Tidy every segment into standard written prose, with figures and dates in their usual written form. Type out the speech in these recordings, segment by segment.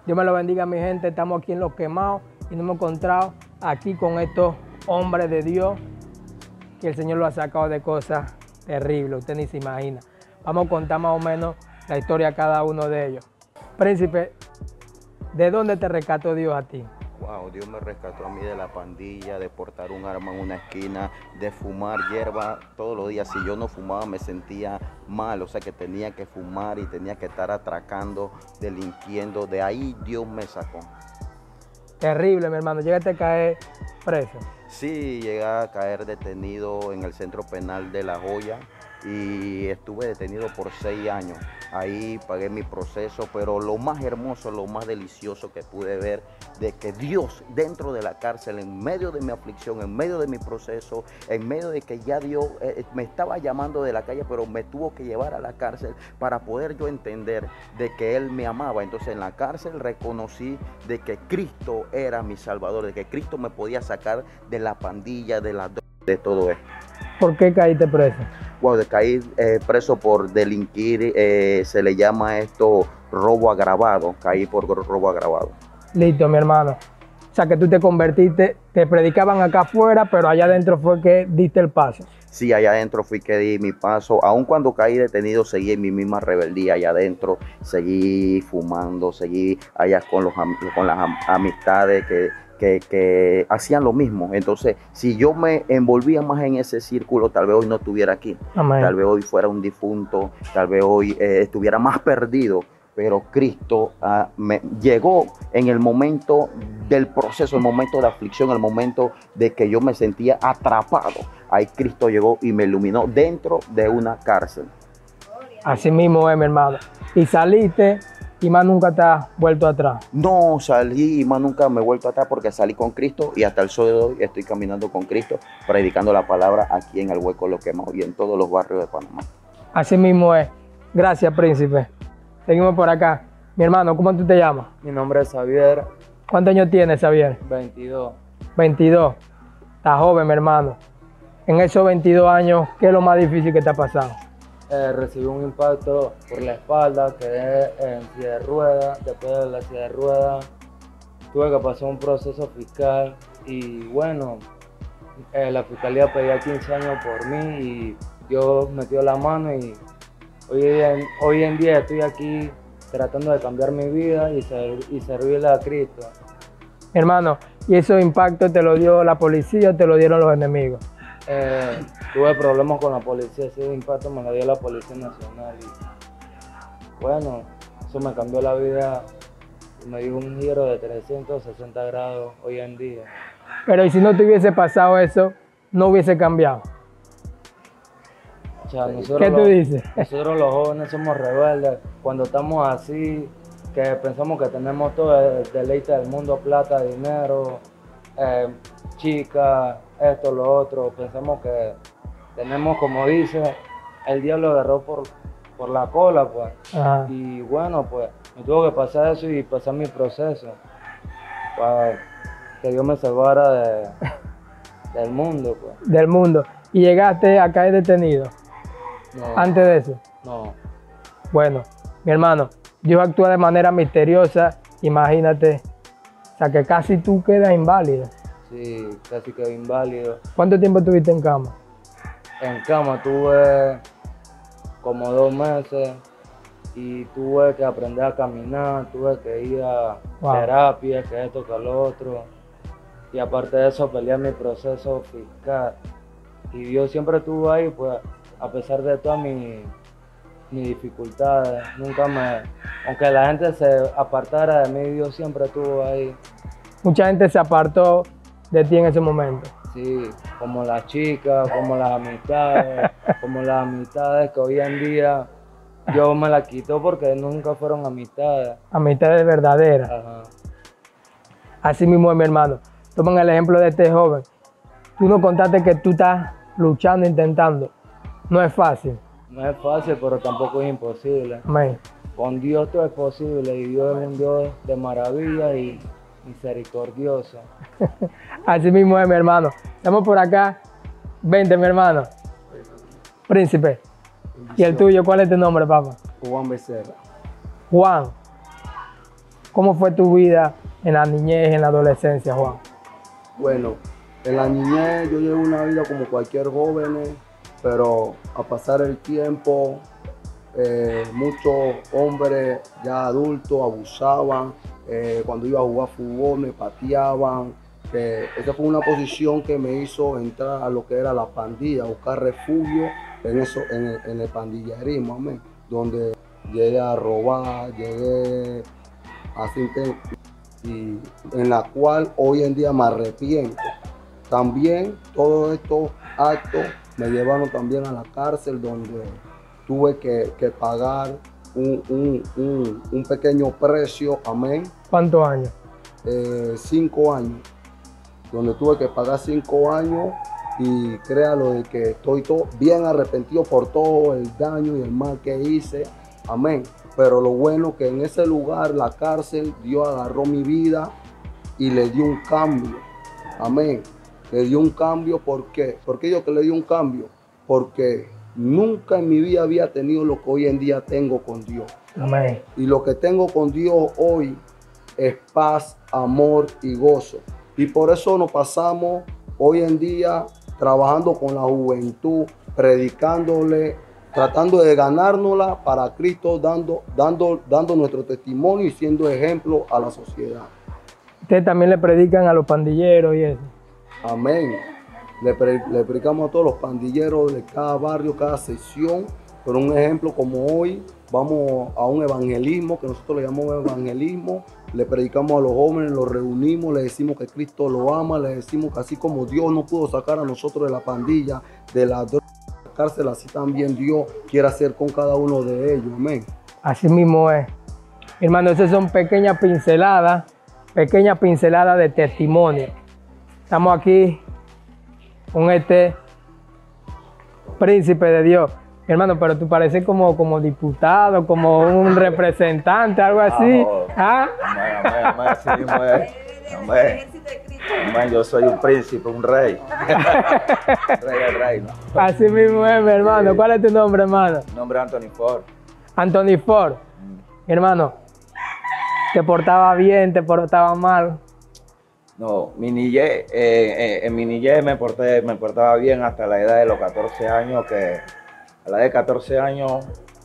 Dios me lo bendiga, mi gente. Estamos aquí en Los Quemados y nos hemos encontrado aquí con estos hombres de Dios que el Señor lo ha sacado de cosas terribles. Usted ni se imagina. Vamos a contar más o menos la historia de cada uno de ellos. Príncipe, ¿de dónde te rescató Dios a ti? Wow, Dios me rescató a mí de la pandilla, de portar un arma en una esquina, de fumar hierba todos los días. Si yo no fumaba me sentía mal, o sea que tenía que fumar y tenía que estar atracando, delinquiendo. De ahí Dios me sacó. Terrible, mi hermano. Llegaste a caer preso. Sí, llegué a caer detenido en el centro penal de La Joya y estuve detenido por 6 años. Ahí pagué mi proceso, pero lo más hermoso, lo más delicioso que pude ver, de que Dios dentro de la cárcel, en medio de mi aflicción, en medio de mi proceso, en medio de que ya Dios me estaba llamando de la calle, pero me tuvo que llevar a la cárcel para poder yo entender de que Él me amaba. Entonces en la cárcel reconocí de que Cristo era mi Salvador, de que Cristo me podía sacar de la pandilla, de todo esto. ¿Por qué caíste preso? Bueno, caí preso por delinquir, se le llama esto robo agravado, caí por robo agravado. Listo, mi hermano. O sea que tú te convertiste, te predicaban acá afuera, pero allá adentro fue que diste el paso. Sí, allá adentro fui que di mi paso. Aun cuando caí detenido, seguí en mi misma rebeldía allá adentro. Seguí fumando, seguí allá con las amistades que hacían lo mismo. Entonces, si yo me envolvía más en ese círculo, tal vez hoy no estuviera aquí. Amén. Tal vez hoy fuera un difunto, tal vez hoy estuviera más perdido. Pero Cristo me llegó en el momento del proceso, el momento de aflicción, el momento de que yo me sentía atrapado. Ahí Cristo llegó y me iluminó dentro de una cárcel. Así mismo es, mi hermano. Y saliste y más nunca te has vuelto atrás. No salí y más nunca me he vuelto atrás porque salí con Cristo y hasta el sol de hoy estoy caminando con Cristo, predicando la palabra aquí en el Hueco Los Quemados y en todos los barrios de Panamá. Así mismo es. Gracias, príncipe. Seguimos por acá. Mi hermano, ¿cómo tú te llamas? Mi nombre es Xavier, ¿Cuántos años tienes, Xavier? 22. 22. Estás joven, mi hermano. En esos 22 años, ¿qué es lo más difícil que te ha pasado? Recibí un impacto por la espalda, quedé en silla de ruedas. Después de la silla de ruedas tuve que pasar un proceso fiscal y bueno, la fiscalía pedía 15 años por mí y Dios metió la mano y hoy en día estoy aquí tratando de cambiar mi vida y servirle a Cristo. Mi hermano, ¿y esos impactos te lo dio la policía o te lo dieron los enemigos? Tuve problemas con la policía, ese impacto me lo dio la Policía Nacional y bueno, eso me cambió la vida, me dio un giro de 360 grados hoy en día. Pero ¿y si no te hubiese pasado eso, no hubiese cambiado? O sea, ¿Qué tú dices? Nosotros los jóvenes somos rebeldes, cuando estamos así, que pensamos que tenemos todo el deleite del mundo, plata, dinero, chicas, esto, lo otro, pensamos que tenemos, como dice, el diablo agarró por la cola, pues. Ajá. Y bueno, pues, me tuvo que pasar eso y pasar mi proceso, para que Dios me salvara del mundo, pues. Del mundo. ¿Y llegaste a caer detenido? No, Antes de eso. no. Bueno, mi hermano, Dios actúa de manera misteriosa, imagínate. O sea, que casi tú quedas inválido. Sí, casi quedé inválido. ¿Cuánto tiempo estuviste en cama? En cama tuve como 2 meses y tuve que aprender a caminar, tuve que ir a terapia, que esto, que lo otro. Y aparte de eso, peleé mi proceso fiscal. Y Dios siempre estuvo ahí, pues, a pesar de todas mis dificultades. Aunque la gente se apartara de mí, Dios siempre estuvo ahí. Mucha gente se apartó de ti en ese momento. Sí, como las chicas, como las amistades que hoy en día Dios me las quitó porque nunca fueron amistades. Amistades verdaderas. Ajá. Así mismo es, mi hermano. Toman el ejemplo de este joven. Tú nos contaste que tú estás luchando, intentando. No es fácil. No es fácil, pero tampoco es imposible. Amén. Con Dios todo es posible y Dios es un Dios de maravilla y misericordioso. Así mismo es, mi hermano. Estamos por acá. Vente, mi hermano. Príncipe. ¿Y el tuyo? ¿Cuál es tu nombre, papá? Juan Becerra. Juan. ¿Cómo fue tu vida en la niñez, en la adolescencia, Juan? Bueno, en la niñez yo llevé una vida como cualquier joven, pero a pasar el tiempo, muchos hombres ya adultos abusaban. Cuando iba a jugar fútbol me pateaban. Esa fue una posición que me hizo entrar a lo que era la pandilla, buscar refugio en el pandillerismo, amén, donde llegué a robar, llegué a hacer, y en la cual hoy en día me arrepiento. También todos estos actos me llevaron también a la cárcel, donde tuve que pagar un pequeño precio, amén. ¿Cuántos años? 5 años, donde tuve que pagar 5 años, y créalo de que estoy bien arrepentido por todo el daño y el mal que hice, amén. Pero lo bueno que en ese lugar, la cárcel, Dios agarró mi vida y le dio un cambio, amén. Le dio un cambio, ¿por qué? ¿Por qué yo que le dio un cambio? Porque nunca en mi vida había tenido lo que hoy en día tengo con Dios. Amén. Y lo que tengo con Dios hoy es paz, amor y gozo. Y por eso nos pasamos hoy en día trabajando con la juventud, predicándole, tratando de ganárnosla para Cristo, dando nuestro testimonio y siendo ejemplo a la sociedad. Ustedes también le predican a los pandilleros y eso. Amén. Le predicamos a todos los pandilleros de cada barrio, cada sección. Por un ejemplo, como hoy, vamos a un evangelismo, que nosotros le llamamos evangelismo. Le predicamos a los jóvenes, los reunimos, le decimos que Cristo lo ama, le decimos que así como Dios nos pudo sacar a nosotros de la pandilla, de la cárcel, así también Dios quiere hacer con cada uno de ellos. Amén. Así mismo es. Hermano, esas son pequeñas pinceladas de testimonio. Estamos aquí con este príncipe de Dios. Hermano, pero tú pareces como diputado, como un representante, algo así. ¿Ah? Amén, así mismo es. Amén, yo soy un príncipe, un rey. Rey del reino. Así mismo es, mi hermano. ¿Cuál es tu nombre, hermano? Mi nombre es Anthony Ford. Anthony Ford. Hermano, ¿te portaba bien, te portaba mal? No, en mi niñez me portaba bien hasta la edad de los 14 años, que a la edad de 14 años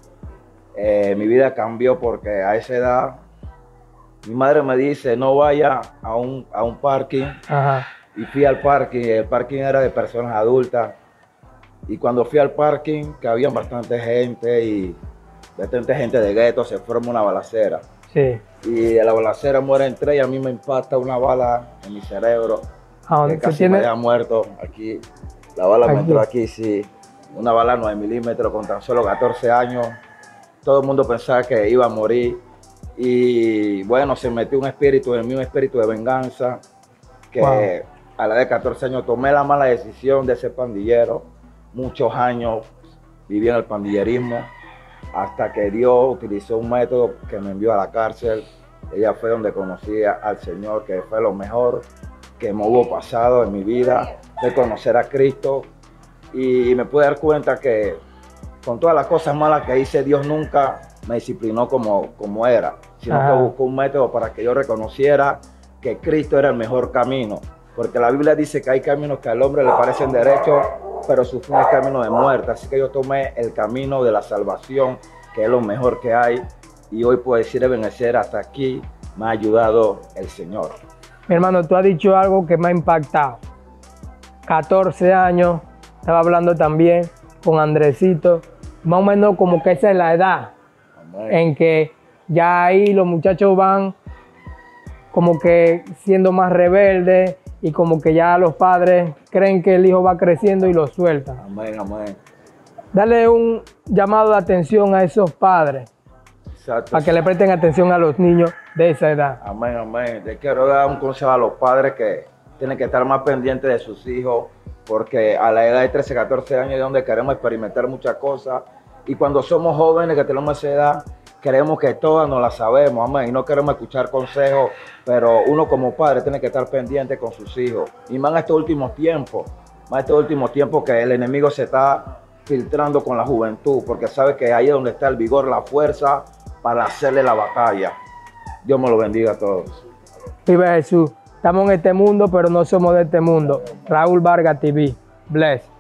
mi vida cambió, porque a esa edad mi madre me dice no vaya a un parking. Ajá. Y fui al parking, el parking era de personas adultas, y cuando fui al parking, que había bastante gente de gueto, se forma una balacera. Sí. Y de la balacera mueren 3 y a mí me impacta una bala en mi cerebro. Que casi me había muerto aquí. La bala me entró aquí, sí. Una bala 9 milímetros con tan solo 14 años. Todo el mundo pensaba que iba a morir. Y bueno, se metió un espíritu en mí, un espíritu de venganza, que a la edad de 14 años tomé la mala decisión de ser pandillero. Muchos años viví en el pandillerismo, hasta que Dios utilizó un método que me envió a la cárcel. Ella fue donde conocí al Señor, que fue lo mejor que me hubo pasado en mi vida, de conocer a Cristo. Y me pude dar cuenta que con todas las cosas malas que hice, Dios nunca me disciplinó como era, sino que buscó un método para que yo reconociera que Cristo era el mejor camino. Porque la Biblia dice que hay caminos que al hombre le parecen derechos, pero su fin es camino de muerte. Así que yo tomé el camino de la salvación, que es lo mejor que hay. Y hoy puedo decir Ebenecer, hasta aquí me ha ayudado el Señor. Mi hermano, tú has dicho algo que me ha impactado. 14 años, estaba hablando también con Andresito, más o menos como que esa es la edad. Amén. En que ya ahí los muchachos van como que siendo más rebeldes, y como que ya los padres creen que el hijo va creciendo y lo sueltan. Amén, amén. Dale un llamado de atención a esos padres. Exacto. Para que le presten atención a los niños de esa edad. Amén, amén. Le quiero dar un consejo a los padres que tienen que estar más pendientes de sus hijos, porque a la edad de 13, 14 años es donde queremos experimentar muchas cosas. Y cuando somos jóvenes, que tenemos esa edad, creemos que todas nos las sabemos, amén, y no queremos escuchar consejos, pero uno como padre tiene que estar pendiente con sus hijos. Y más en estos últimos tiempos, que el enemigo se está filtrando con la juventud, porque sabe que ahí es donde está el vigor, la fuerza para hacerle la batalla. Dios me lo bendiga a todos. Viva Jesús. Estamos en este mundo, pero no somos de este mundo. Raúl Vargas TV. Bless.